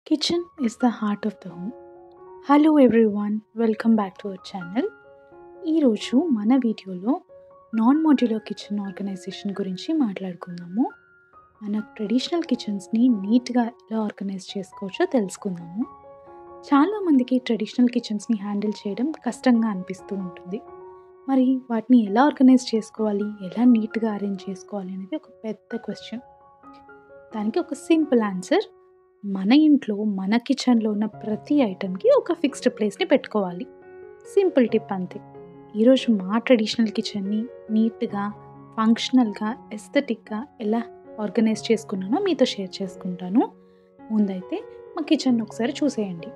Kitchen is the heart of the home. Hello everyone, welcome back to our channel. ఈరోజు మన వీడియోలో non modular kitchen organisation గురించి మాట్లాడుకుందాము. మన ట్రెడిషనల్ కిచెన్స్ని నీట్గా ఎలా ఆర్గనైజ్ చేసుకోవచ్చో తెలుసుకుందాము. చాలామందికి ట్రెడిషనల్ కిచెన్స్ని హ్యాండిల్ చేయడం కష్టంగా అనిపిస్తూ ఉంటుంది. మరి వాటిని ఎలా ఆర్గనైజ్ చేసుకోవాలి, ఎలా నీట్గా అరేంజ్ చేసుకోవాలి అనేది ఒక పెద్ద క్వశ్చన్. దానికి ఒక సింపుల్ ఆన్సర్: మన ఇంట్లో మన కిచెన్లో ఉన్న ప్రతి ఐటెంకి ఒక ఫిక్స్డ్ ప్లేస్ని పెట్టుకోవాలి. సింపుల్ టిప్ అంతే. ఈరోజు మా ట్రెడిషనల్ కిచెన్ని నీట్గా, ఫంక్షనల్గా, ఎస్థెటిక్గా ఎలా ఆర్గనైజ్ చేసుకున్నానో మీతో షేర్ చేసుకుంటాను. ముందైతే మా కిచెన్ ఒకసారి చూసేయండి.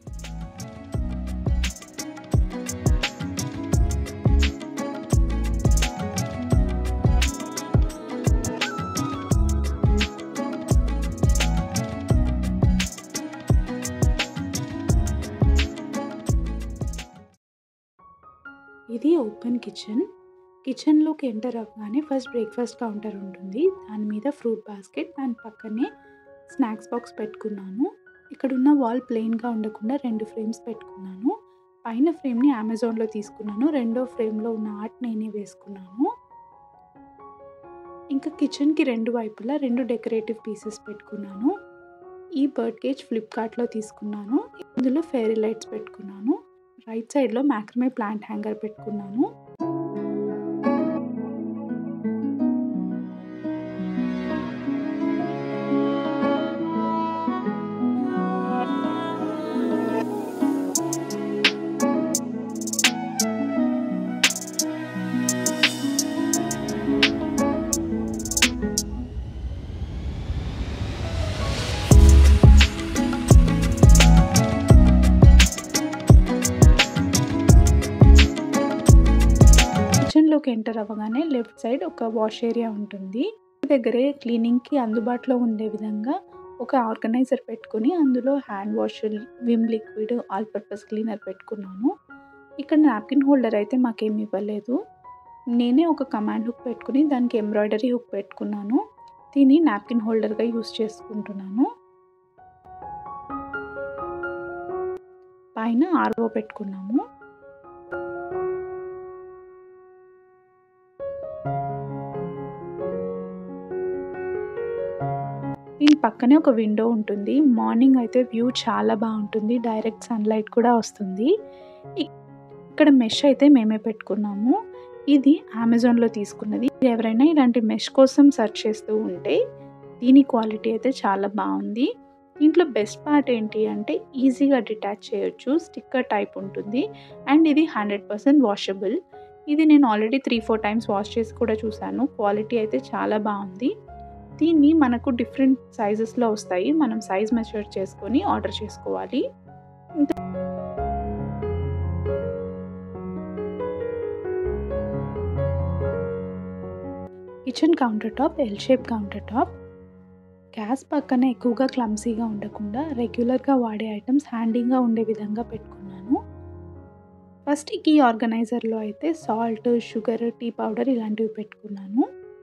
ఇది ఓపెన్ కిచెన్. కిచెన్లోకి ఎంటర్ అవ్వగానే ఫస్ట్ బ్రేక్ఫాస్ట్ కౌంటర్ ఉంటుంది. దాని మీద ఫ్రూట్ బాస్కెట్, దాని పక్కనే స్నాక్స్ బాక్స్ పెట్టుకున్నాను. ఇక్కడున్న వాల్ ప్లెయిన్గా ఉండకుండా 2 ఫ్రేమ్స్ పెట్టుకున్నాను. పైన ఫ్రేమ్ని అమెజాన్లో తీసుకున్నాను. రెండో ఫ్రేమ్లో ఉన్న ఆర్ట్ నేనే వేసుకున్నాను. ఇంకా కిచెన్కి 2 వైపులా 2 డెకరేటివ్ పీసెస్ పెట్టుకున్నాను. ఈ బర్డ్ కేజ్ ఫ్లిప్కార్ట్లో తీసుకున్నాను. ఇందులో ఫెయిరీ లైట్స్ పెట్టుకున్నాను. రైట్ సైడ్లో మ్యాక్రమే ప్లాంట్ హ్యాంగర్ పెట్టుకున్నాను. కిచెన్లోకి ఎంటర్ అవ్వగానే లెఫ్ట్ సైడ్ ఒక వాష్ ఏరియా ఉంటుంది. దగ్గరే క్లీనింగ్కి అందుబాటులో ఉండే విధంగా ఒక ఆర్గనైజర్ పెట్టుకుని అందులో hand wash, Vim liquid, all purpose cleaner పెట్టుకున్నాను. ఇక్కడ నాప్కిన్ హోల్డర్ అయితే మాకేమి ఇవ్వలేదు. నేనే ఒక కమాండ్ హుక్ పెట్టుకుని దానికి ఎంబ్రాయిడరీ హుక్ పెట్టుకున్నాను. దీన్ని నాప్కిన్ హోల్డర్గా యూస్ చేసుకుంటున్నాను. పైన ఆర్ఓ పెట్టుకున్నాము. దీని పక్కనే ఒక విండో ఉంటుంది. మార్నింగ్ అయితే వ్యూ చాలా బాగుంటుంది. డైరెక్ట్ సన్లైట్ కూడా వస్తుంది. ఇక్కడ మెష్ అయితే మేమే పెట్టుకున్నాము. ఇది అమెజాన్లో తీసుకున్నది. ఎవరైనా ఇలాంటి మెష్ కోసం సెర్చ్ చేస్తూ ఉంటే దీని క్వాలిటీ అయితే చాలా బాగుంది. దీంట్లో బెస్ట్ పార్ట్ ఏంటి అంటే ఈజీగా డిటాచ్ చేయొచ్చు. స్టిక్కర్ టైప్ ఉంటుంది అండ్ ఇది 100% వాషబుల్. ఇది నేను ఆల్రెడీ 3-4 టైమ్స్ వాష్ చేసి కూడా చూశాను. క్వాలిటీ అయితే చాలా బాగుంది. దీన్ని మనకు డిఫరెంట్ సైజెస్లో వస్తాయి. మనం సైజ్ మెజర్ చేసుకొని ఆర్డర్ చేసుకోవాలి. Kitchen counter top L shape counter top. Gas పక్కన ఎక్కువగా క్లమ్సీగా ఉండకుండా రెగ్యులర్గా వాడే ఐటమ్స్ హ్యాండీగా ఉండే విధంగా పెట్టుకున్నాను. ఫస్ట్ ఈ ఆర్గనైజర్లో అయితే సాల్ట్, షుగర్, టీ పౌడర్ ఇలాంటివి పెట్టుకున్నాను.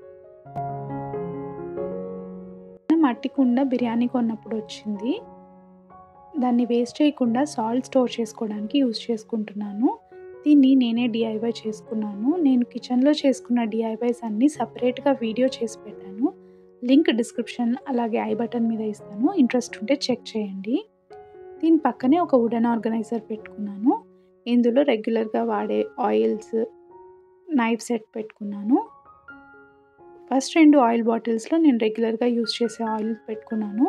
మట్టి కుండ బిర్యానీ కొన్నప్పుడు వచ్చింది. దాన్ని వేస్ట్ చేయకుండా సాల్ట్ స్టోర్ చేసుకోవడానికి యూజ్ చేసుకుంటున్నాను. దీన్ని నేనే డిఐవై చేసుకున్నాను. నేను కిచెన్లో చేసుకున్న డిఐవైస్ అన్నీ సపరేట్గా వీడియో చేసి పెట్టాను. లింక్ డిస్క్రిప్షన్ అలాగే ఐ బటన్ మీద ఇస్తాను. ఇంట్రెస్ట్ ఉంటే చెక్ చేయండి. దీని పక్కనే ఒక వుడెన్ ఆర్గనైజర్ పెట్టుకున్నాను. ఇందులో రెగ్యులర్గా వాడే ఆయిల్స్, నైఫ్ సెట్ పెట్టుకున్నాను. ఫస్ట్ 2 ఆయిల్ బాటిల్స్లో నేను రెగ్యులర్గా యూస్ చేసే ఆయిల్ పెట్టుకున్నాను.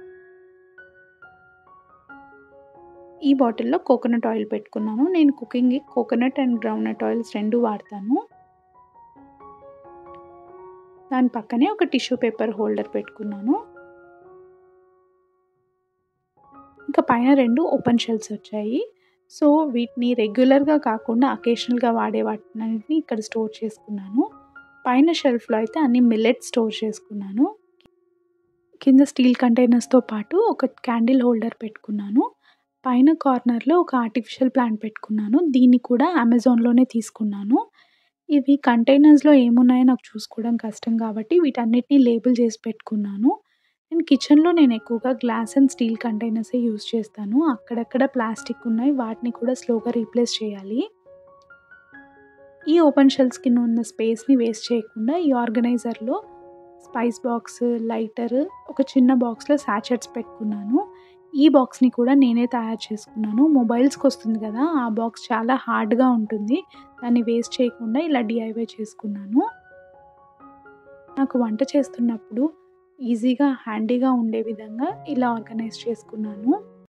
ఈ బాటిల్లో కోకోనట్ ఆయిల్ పెట్టుకున్నాను. నేను కుకింగ్కి కోకోనట్ అండ్ గ్రౌండ్నట్ ఆయిల్స్ 2 వాడతాను. దాని పక్కనే ఒక టిష్యూ పేపర్ హోల్డర్ పెట్టుకున్నాను. ఇంకా పైన 2 ఓపెన్ షెల్స్ వచ్చాయి. సో వీటిని రెగ్యులర్గా కాకుండా అకేషనల్గా వాడే వాటిని ఇక్కడ స్టోర్ చేసుకున్నాను. పైన షెల్ఫ్లో అయితే అన్ని మిల్లెట్ స్టోర్ చేసుకున్నాను. కింద స్టీల్ కంటైనర్స్తో పాటు ఒక క్యాండిల్ హోల్డర్ పెట్టుకున్నాను. పైన కార్నర్లో ఒక ఆర్టిఫిషియల్ ప్లాంట్ పెట్టుకున్నాను. దీన్ని కూడా అమెజాన్లోనే తీసుకున్నాను. ఇవి కంటైనర్స్లో ఏమున్నాయో నాకు చూసుకోవడం కష్టం కాబట్టి వీటన్నిటిని లేబుల్ చేసి పెట్టుకున్నాను. అండ్ కిచెన్‌లో నేను ఎక్కువగా గ్లాస్ అండ్ స్టీల్ కంటైనర్సే యూజ్ చేస్తాను. అక్కడక్కడ ప్లాస్టిక్ ఉన్నాయి. వాటిని కూడా స్లోగా రీప్లేస్ చేయాలి. ఈ ఓపెన్ షెల్ఫ్స్ కింద ఉన్న స్పేస్‌ని వేస్ట్ చేయకుండా ఈ ఆర్గనైజర్‌లో స్పైస్ బాక్స్, లైటర్, ఒక చిన్న బాక్స్‌లో సాచెట్స్ పెట్టుకున్నాను. ఈ బాక్స్‌ని కూడా నేనే తయారు చేసుకున్నాను. మొబైల్స్‌కొస్తుంది కదా! ఆ బాక్స్ చాలా హార్డ్‌గా ఉంటుంది. దాన్ని వేస్ట్ చేయకుండా ఇలా డీఐవై చేసుకున్నాను. నాకు వంట చేస్తున్నప్పుడు ఈజీగా, హ్యాండీగా ఉండే విధంగా ఇలా ఆర్గనైజ్ చేసుకున్నాను.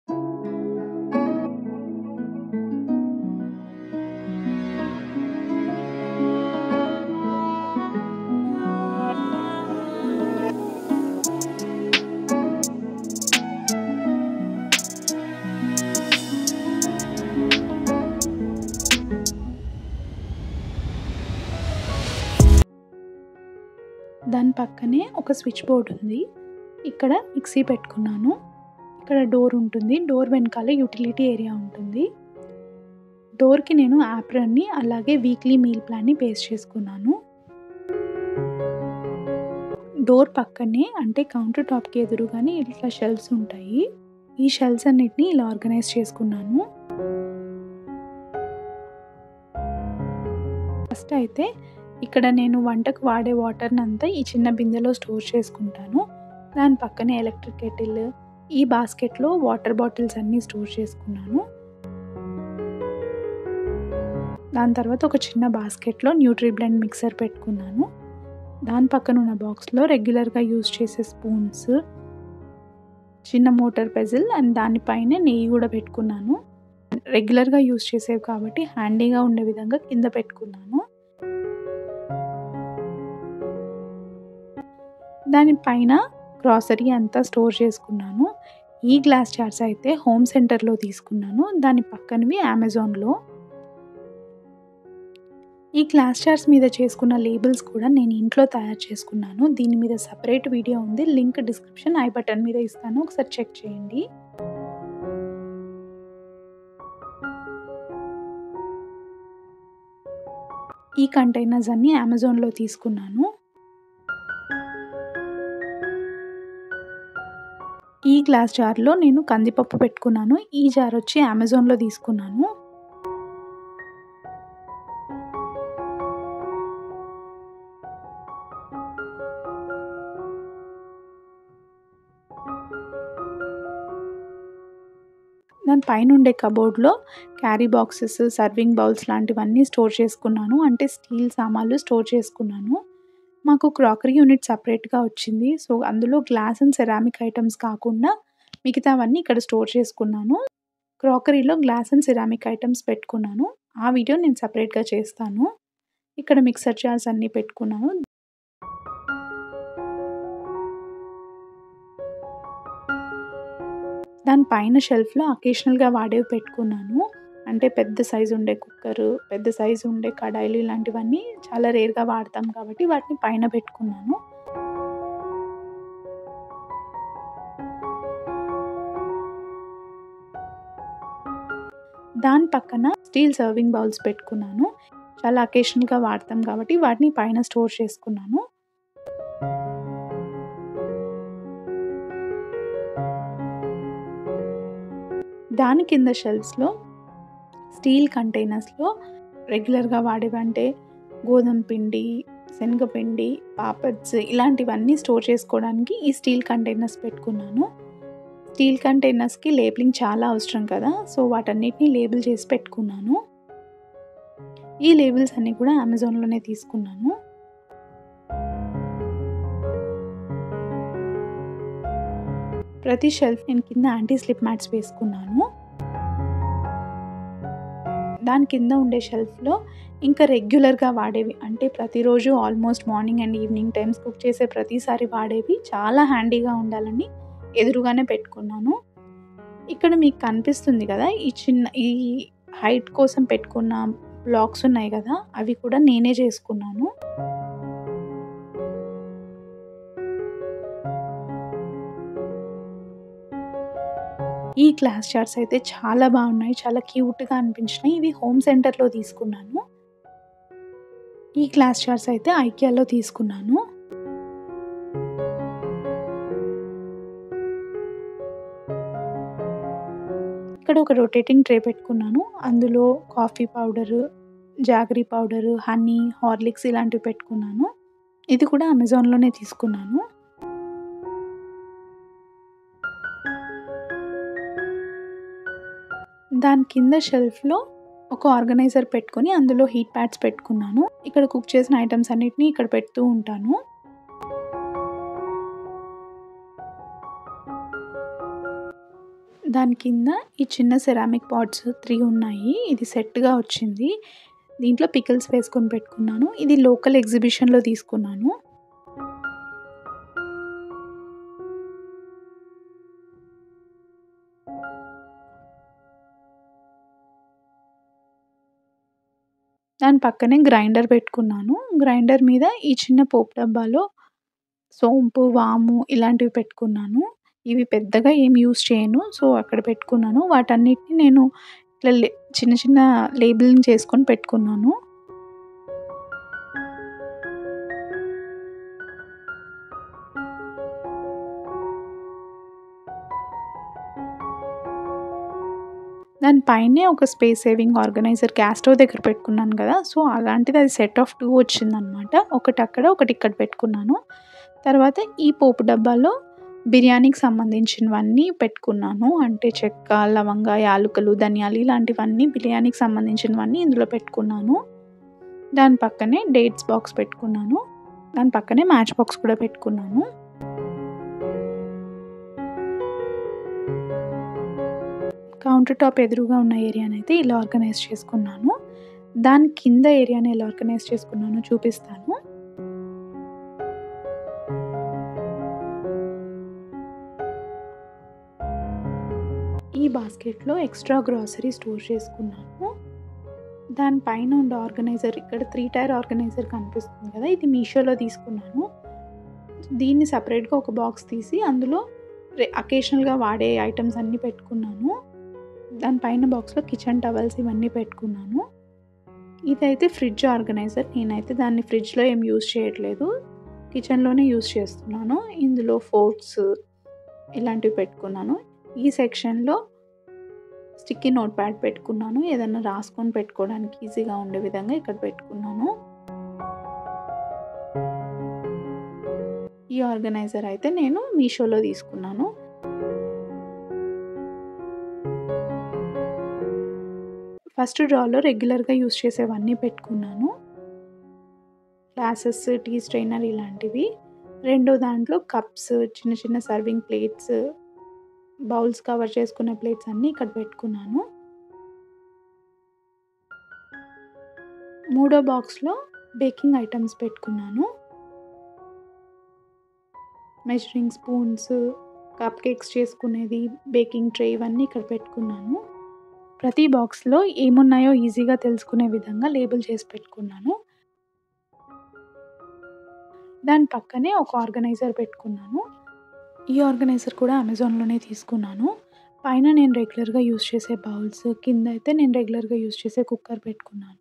దాని పక్కనే ఒక స్విచ్ బోర్డ్ ఉంది. ఇక్కడ మిక్సీ పెట్టుకున్నాను. ఇక్కడ డోర్ ఉంటుంది. డోర్ వెనకాల యుటిలిటీ ఏరియా ఉంటుంది. డోర్‌కి నేను యాప్రాన్‌ని అలాగే వీక్లీ మీల్ ప్లాన్‌ని పేస్ట్ చేసుకున్నాను. డోర్ పక్కనే అంటే కౌంటర్ టాప్‌కి ఎదురుగానే ఇట్లా షెల్ఫ్స్ ఉంటాయి. ఈ షెల్ఫ్స్ అన్నిటిని ఇలా ఆర్గనైజ్ చేసుకున్నాను. ఫస్ట్ అయితే ఇక్కడ నేను వంటకు వాడే వాటర్‌నంతా ఈ చిన్న బిందెలో స్టోర్ చేసుకుంటాను. దాని పక్కనే ఎలక్ట్రిక్ కెటిల్, ఈ బాస్కెట్‌లో వాటర్ బాటిల్స్ అన్నీ స్టోర్ చేసుకున్నాను. దాని తర్వాత ఒక చిన్న బాస్కెట్‌లో న్యూట్రిబ్లెండ్ మిక్సర్ పెట్టుకున్నాను. దాని పక్కన ఉన్న బాక్స్‌లో రెగ్యులర్‌గా యూజ్ చేసే స్పూన్స్, చిన్న మోటార్ పెజిల్ అండ్ దానిపైనే నెయ్యి కూడా పెట్టుకున్నాను. రెగ్యులర్‌గా యూజ్ చేసేవి కాబట్టి హ్యాండీగా ఉండే విధంగా కింద పెట్టుకున్నాను. దానిపైన గ్రాసరీ అంతా స్టోర్ చేసుకున్నాను. ఈ గ్లాస్ జార్స్ అయితే హోమ్ సెంటర్‌లో తీసుకున్నాను. దాని పక్కనవి అమెజాన్‌లో. ఈ గ్లాస్ జార్స్ మీద చేసుకున్న లేబుల్స్ కూడా నేను ఇంట్లో తయారు చేసుకున్నాను. దీని మీద సెపరేట్ వీడియో ఉంది. లింక్ డిస్క్రిప్షన్, ఐ బటన్ మీద ఇస్తాను. ఒకసారి చెక్ చేయండి. ఈ కంటైనర్స్ అన్నీ అమెజాన్‌లో తీసుకున్నాను. ఈ గ్లాస్ జార్‌లో నేను కందిపప్పు పెట్టుకున్నాను. ఈ జార్ వచ్చి అమెజాన్‌లో తీసుకున్నాను. దాని పైనుండే కబోర్డ్‌లో క్యారీ బాక్సెస్, సర్వింగ్ బౌల్స్ లాంటివన్నీ స్టోర్ చేసుకున్నాను. అంటే స్టీల్ సామాన్లు స్టోర్ చేసుకున్నాను. మాకు క్రాకరీ యూనిట్ సెపరేట్‌గా వచ్చింది. సో, అందులో గ్లాస్ అండ్ సెరామిక్ ఐటెమ్స్ కాకుండా మిగతావన్నీ ఇక్కడ స్టోర్ చేసుకున్నాను. క్రాకరీలో గ్లాస్ అండ్ సెరామిక్ ఐటెమ్స్ పెట్టుకున్నాను. ఆ వీడియో నేను సెపరేట్‌గా చేస్తాను. ఇక్కడ మిక్సర్ జార్స్ అన్నీ పెట్టుకున్నాను. దాని పైన షెల్ఫ్‌లో అకేషనల్‌గా వాడేవి పెట్టుకున్నాను. అంటే పెద్ద సైజు ఉండే కుక్కరు, పెద్ద సైజు ఉండే కడాయిలు ఇలాంటివన్నీ చాలా రేర్‌గా వాడతాం కాబట్టి వాటిని పైన పెట్టుకున్నాను. దాని పక్కన స్టీల్ సర్వింగ్ బౌల్స్ పెట్టుకున్నాను. చాలా అకేషనల్‌గా వాడతాం కాబట్టి వాటిని పైన స్టోర్ చేసుకున్నాను. దాని కింద షెల్ఫ్స్‌లో స్టీల్ కంటైనర్స్‌లో రెగ్యులర్‌గా వాడేవంటే గోధుమ పిండి, శనగపిండి, పాపడ్స్ ఇలాంటివన్నీ స్టోర్ చేసుకోవడానికి ఈ స్టీల్ కంటైనర్స్ పెట్టుకున్నాను. స్టీల్ కంటైనర్స్‌కి లేబులింగ్ చాలా అవసరం కదా! సో, వాటన్నిటిని లేబుల్ చేసి పెట్టుకున్నాను. ఈ లేబుల్స్ అన్నీ కూడా అమెజాన్‌లోనే తీసుకున్నాను. ప్రతి షెల్ఫ్ నేను కింద యాంటీ స్లిప్ మ్యాట్స్ వేసుకున్నాను. దాని కింద ఉండే షెల్ఫ్‌లో ఇంకా రెగ్యులర్‌గా వాడేవి అంటే ప్రతిరోజు almost morning and evening times cook చేసే ప్రతిసారి వాడేవి చాలా హ్యాండీగా ఉండాలని ఎదురుగానే పెట్టుకున్నాను. ఇక్కడ మీకు కనిపిస్తుంది కదా! ఈ హైట్ కోసం పెట్టుకున్న బ్లాక్స్ ఉన్నాయి కదా! అవి కూడా నేనే చేసుకున్నాను. ఈ గ్లాస్ జార్స్ అయితే చాలా బాగున్నాయి. చాలా క్యూట్‌గా అనిపించినాయి. ఇవి హోమ్ సెంటర్‌లో తీసుకున్నాను. ఈ గ్లాస్ జార్స్ అయితే ఐకియాలో తీసుకున్నాను. ఇక్కడ ఒక రొటేటింగ్ ట్రే పెట్టుకున్నాను. అందులో coffee powder, jaggery powder, honey, Horlicks ఇలాంటివి పెట్టుకున్నాను. ఇది కూడా అమెజాన్‌లోనే తీసుకున్నాను. దాని కింద షెల్ఫ్‌లో ఒక ఆర్గనైజర్ పెట్టుకొని అందులో హీట్ ప్యాడ్స్ పెట్టుకున్నాను. ఇక్కడ కుక్ చేసిన ఐటెమ్స్ అన్నిటిని ఇక్కడ పెడుతూ ఉంటాను. దాని కింద ఈ చిన్న సెరామిక్ పాట్స్ 3 ఉన్నాయి. ఇది సెట్‌గా వచ్చింది. దీంట్లో పికిల్స్ వేసుకొని పెట్టుకున్నాను. ఇది లోకల్ ఎగ్జిబిషన్‌లో తీసుకున్నాను. దాని పక్కనే గ్రైండర్ పెట్టుకున్నాను. గ్రైండర్ మీద ఈ చిన్న పోపు డబ్బాలో సోంపు, వాము ఇలాంటివి పెట్టుకున్నాను. ఇవి పెద్దగా ఏమి యూజ్ చేయను. సో, అక్కడ పెట్టుకున్నాను. వాటన్నిటిని నేను ఇట్లా చిన్న చిన్న లేబులింగ్ చేసుకొని పెట్టుకున్నాను. దాని పైనే ఒక space saving organiser gas stove దగ్గర పెట్టుకున్నాను కదా! సో, అలాంటిది అది సెట్ ఆఫ్ 2 వచ్చిందనమాట. ఒకటి అక్కడ, ఒకటి ఇక్కడ పెట్టుకున్నాను. తర్వాత ఈ పోపు డబ్బాలో బిర్యానీకి సంబంధించినవన్నీ పెట్టుకున్నాను. అంటే చెక్క, లవంగ, యాలుకలు, ధనియాలు ఇలాంటివన్నీ బిర్యానీకి సంబంధించినవన్నీ ఇందులో పెట్టుకున్నాను. దాని పక్కనే డేట్స్ బాక్స్ పెట్టుకున్నాను. దాని పక్కనే మ్యాచ్ బాక్స్ కూడా పెట్టుకున్నాను. కౌంటర్ టాప్ ఎదురుగా ఉన్న ఏరియానైతే ఇలా ఆర్గనైజ్ చేసుకున్నాను. దాని కింద ఏరియాని ఎలా ఆర్గనైజ్ చేసుకున్నానో చూపిస్తాను. ఈ బాస్కెట్‌లో ఎక్స్‌ట్రా గ్రాసరీ స్టోర్ చేసుకున్నాను. దాని పైన ఉండే ఆర్గనైజర్ ఇక్కడ 3 టైర్ ఆర్గనైజర్ కనిపిస్తుంది కదా! ఇది మీషోలో తీసుకున్నాను. దీన్ని సెపరేట్‌గా ఒక బాక్స్ తీసి అందులో అకేషనల్‌గా వాడే ఐటెమ్స్ అన్నీ పెట్టుకున్నాను. దాని పైన బాక్స్‌లో కిచెన్ టవల్స్ ఇవన్నీ పెట్టుకున్నాను. ఇదైతే ఫ్రిడ్జ్ ఆర్గనైజర్. నేనైతే దాన్ని ఫ్రిడ్జ్‌లో ఏం యూజ్ చేయట్లేదు. కిచెన్‌లోనే యూజ్ చేస్తున్నాను. ఇందులో ఫోర్క్స్ ఇలాంటివి పెట్టుకున్నాను. ఈ సెక్షన్‌లో స్టిక్కీ నోట్ ప్యాడ్ పెట్టుకున్నాను. ఏదన్నా రాసుకొని పెట్టుకోవడానికి ఈజీగా ఉండే విధంగా ఇక్కడ పెట్టుకున్నాను. ఈ ఆర్గనైజర్ అయితే నేను మీషోలో తీసుకున్నాను. ఫస్ట్ డ్రాలో రెగ్యులర్‌గా యూజ్ చేసేవన్నీ పెట్టుకున్నాను. గ్లాసెస్, టీ స్ట్రెయినర్ ఇలాంటివి. రెండో దాంట్లో కప్స్, చిన్న చిన్న సర్వింగ్ ప్లేట్స్, బౌల్స్ కవర్ చేసుకునే ప్లేట్స్ అన్నీ ఇక్కడ పెట్టుకున్నాను. మూడో బాక్స్‌లో బేకింగ్ ఐటమ్స్ పెట్టుకున్నాను. మెజరింగ్ స్పూన్స్, కప్ కేక్స్ చేసుకునేది, బేకింగ్ ట్రే ఇవన్నీ ఇక్కడ పెట్టుకున్నాను. ప్రతి బాక్స్‌లో ఏమున్నాయో ఈజీగా తెలుసుకునే విధంగా లేబుల్ చేసి పెట్టుకున్నాను. దాని పక్కనే ఒక ఆర్గనైజర్ పెట్టుకున్నాను. ఈ ఆర్గనైజర్ కూడా అమెజాన్‌లోనే తీసుకున్నాను. పైన నేను రెగ్యులర్‌గా యూజ్ చేసే బౌల్స్, కింద అయితే నేను రెగ్యులర్‌గా యూజ్ చేసే కుక్కర్ పెట్టుకున్నాను.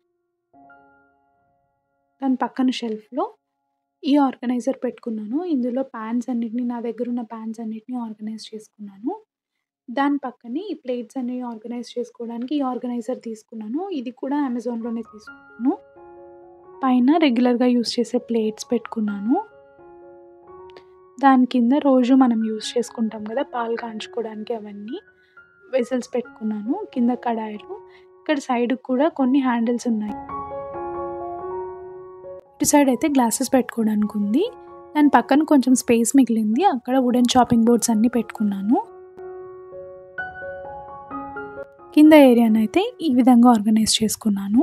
దాని పక్కన షెల్ఫ్‌లో ఈ ఆర్గనైజర్ పెట్టుకున్నాను. ఇందులో పాన్స్ అన్నిటిని నా దగ్గరున్న పాన్స్ అన్నిటిని ఆర్గనైజ్ చేసుకున్నాను. దాని పక్కనే ఈ ప్లేట్స్ అన్ని ఆర్గనైజ్ చేసుకోవడానికి ఈ ఆర్గనైజర్ తీసుకున్నాను. ఇది కూడా అమెజాన్‌లోనే తీసుకున్నాను. పైన రెగ్యులర్‌గా యూజ్ చేసే ప్లేట్స్ పెట్టుకున్నాను. దాని కింద రోజు మనం యూజ్ చేసుకుంటాం కదా! పాలు కాంచుకోవడానికి అవన్నీ వెసల్స్ పెట్టుకున్నాను. కింద కడాయిలు. ఇక్కడ సైడ్‌కి కూడా కొన్ని హ్యాండిల్స్ ఉన్నాయి. ఇటు సైడ్ అయితే గ్లాసెస్ పెట్టుకోవడానికి ఉంది. దాని పక్కన కొంచెం స్పేస్ మిగిలింది. అక్కడ వుడెన్ చాపింగ్ బోర్డ్స్ అన్నీ పెట్టుకున్నాను. కింద ఏరియానైతే ఈ విధంగా ఆర్గనైజ్ చేసుకున్నాను.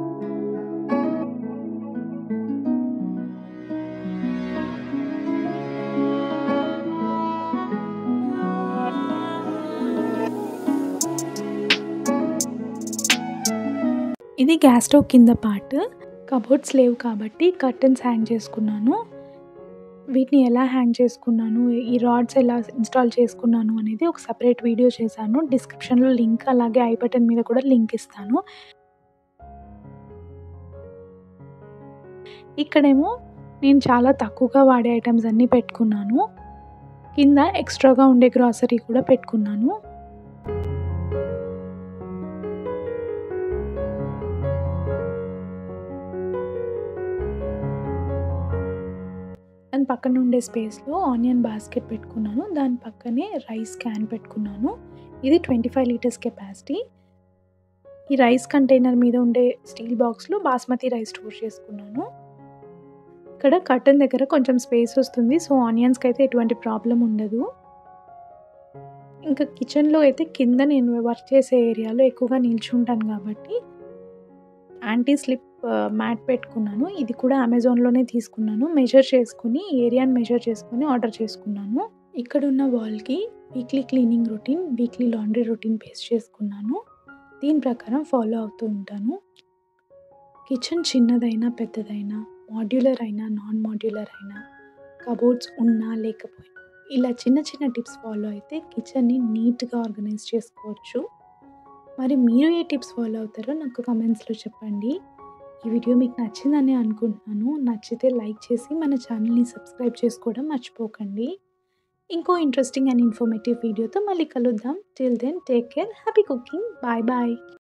ఇది గ్యాస్ స్టవ్ కింద పార్ట్. కబోర్డ్స్ లేవు కాబట్టి కర్టన్స్ హ్యాంగ్ చేసుకున్నాను. వీటిని ఎలా హ్యాంగ్ చేసుకున్నాను, ఈ రాడ్స్ ఎలా ఇన్‌స్టాల్ చేసుకున్నాను అనేది ఒక సెపరేట్ వీడియో చేశాను. డిస్క్రిప్షన్‌లో లింక్ అలాగే ఐ బటన్ మీద కూడా లింక్ ఇస్తాను. ఇక్కడేమో నేను చాలా తక్కువగా వాడే ఐటెమ్స్ అన్నీ పెట్టుకున్నాను. కింద ఎక్స్‌ట్రాగా ఉండే గ్రాసరీ కూడా పెట్టుకున్నాను. దాని పక్కన ఉండే స్పేస్‌లో ఆనియన్ బాస్కెట్ పెట్టుకున్నాను. దాని పక్కనే రైస్ క్యాన్ పెట్టుకున్నాను. ఇది 25 లీటర్స్ కెపాసిటీ. ఈ రైస్ కంటైనర్ మీద ఉండే స్టీల్ బాక్స్‌లో బాస్మతి రైస్ స్టోర్ చేసుకున్నాను. ఇక్కడ కర్టెన్ దగ్గర కొంచెం స్పేస్ వస్తుంది. సో, ఆనియన్స్‌కైతే ఎటువంటి ప్రాబ్లమ్ ఉండదు. ఇంకా కిచెన్‌లో అయితే కింద నేను వర్క్ చేసే ఏరియాలో ఎక్కువగా నిల్చుంటాను కాబట్టి యాంటీ స్లిప్ మ్యాట్ పెట్టుకున్నాను. ఇది కూడా అమెజాన్‌లోనే తీసుకున్నాను. ఏరియాని మెజర్ చేసుకొని ఆర్డర్ చేసుకున్నాను. ఇక్కడున్న వాల్‌కి weekly cleaning routine, weekly laundry routine paste చేసుకున్నాను. దీని ప్రకారం ఫాలో అవుతూ ఉంటాను. కిచెన్ చిన్నదైనా, పెద్దదైనా, మాడ్యులర్ అయినా, నాన్ మాడ్యులర్ అయినా, కబోర్డ్స్ ఉన్నా లేకపోయినా ఇలా చిన్న చిన్న టిప్స్ ఫాలో అయితే కిచెన్‌ని నీట్‌గా ఆర్గనైజ్ చేసుకోవచ్చు. మరి మీరు ఏ టిప్స్ ఫాలో అవుతారో నాకు కమెంట్స్‌లో చెప్పండి. ఈ వీడియో మీకు నచ్చిందని అనుకుంటున్నాను. నచ్చితే లైక్ చేసి మన ఛానల్‌ని సబ్స్క్రైబ్ చేసుకోవడం మర్చిపోకండి. ఇంకో ఇంట్రెస్టింగ్ అండ్ ఇన్ఫర్మేటివ్ వీడియోతో మళ్ళీ కలుద్దాం. Till then take care. Happy cooking. Bye bye.